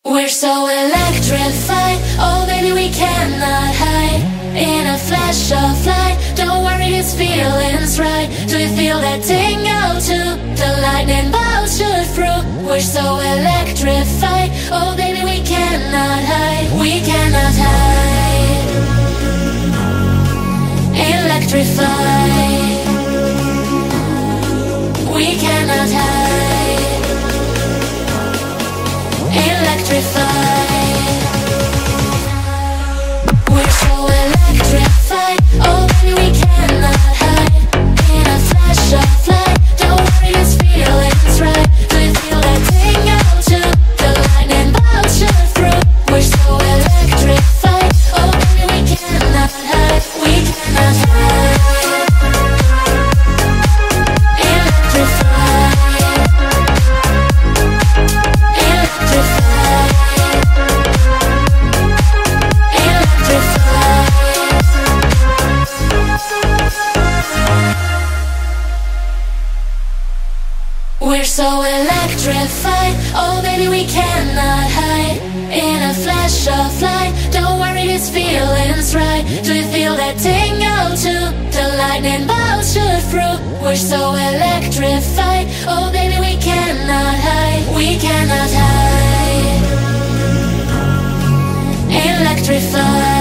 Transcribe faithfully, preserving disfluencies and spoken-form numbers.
We're so electrified, oh baby we cannot hide. In a flash of light, don't worry these feelings right. Do you feel that tingle too? The lightning bolts shoot through. We're so electrified, oh baby we cannot hide. We cannot hide. Electrified. We cannot hide. Electrified. We're so electrified, oh baby we cannot hide. In a flash of light, don't worry these feelings right. Do you feel that tingle too? The lightning bolts shoot through. We're so electrified, oh baby we cannot hide. We cannot hide. Electrified. Electrified. We're so electrified, oh baby we cannot hide. In a flash of light, don't worry these feelings right. Do you feel that tingle too? The lightning bolts shoot through. We're so electrified, oh baby we cannot hide. We cannot hide. Electrified.